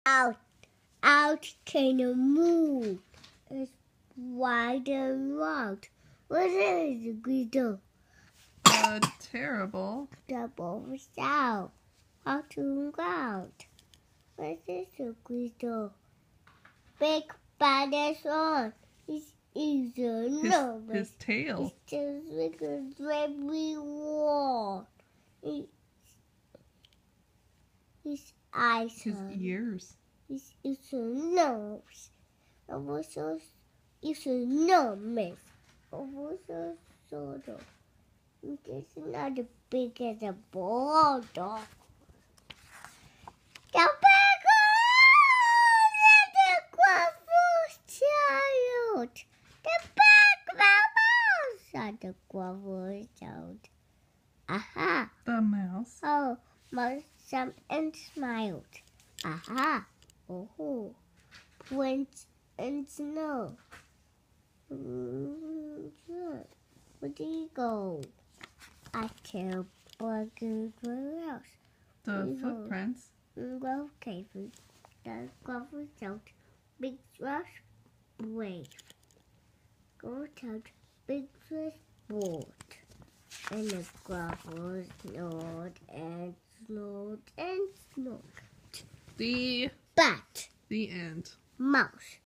Out, out came the moon. It's wide and round. What is the Guido? A terrible Double sound. Out to ground. What is the Guido? Big bad on. It's enormous. his tail. It's just like a very wall. His eyes. His ears. It's a nose. Also, it's enormous. Also, sort of. It's not as big as a bulldog. The big the Gruffalo child. The big mouse at the Gruffalo child. Aha! The mouse. Oh, mouse jumped and smiled. Aha! Oh, went and snow. Good. Where did he go? I can't bug anywhere else. The footprints. Go cave. The Gruffalo child. Big rush wave. Go child. Big rush board. And the Gruffalo snored and snored and snored. The Bat. end. Mouse.